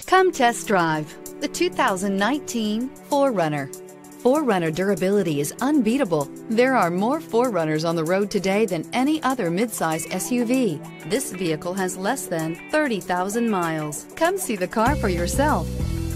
Come test drive the 2019 4Runner. 4Runner durability is unbeatable. There are more 4Runners on the road today than any other midsize SUV. This vehicle has less than 30,000 miles. Come see the car for yourself.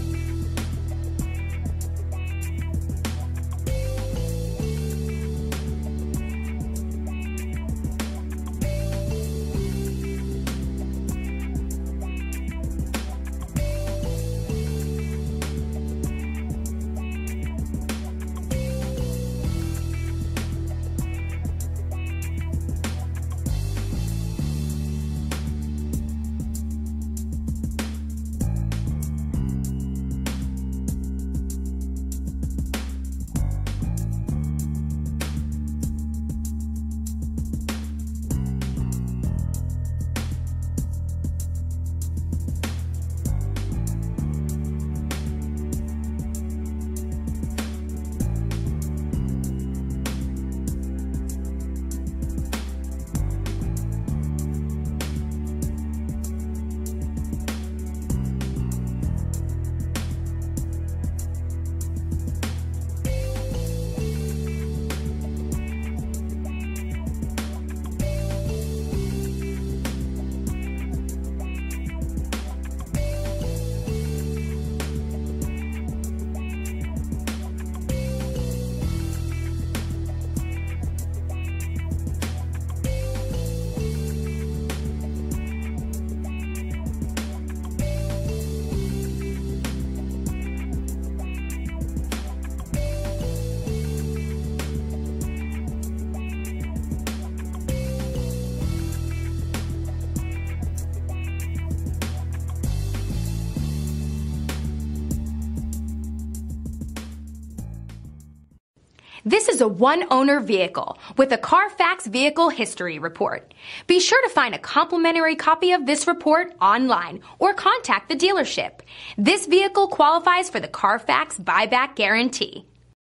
This is a one-owner vehicle with a Carfax Vehicle History Report. Be sure to find a complimentary copy of this report online or contact the dealership. This vehicle qualifies for the Carfax Buyback Guarantee.